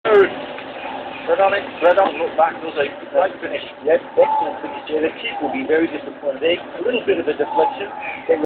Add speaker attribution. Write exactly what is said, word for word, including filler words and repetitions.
Speaker 1: Red on it, red on, look back, does he? Right finish.
Speaker 2: Yep, excellent finish there. The kick will be very disappointed. A little bit of a deflection.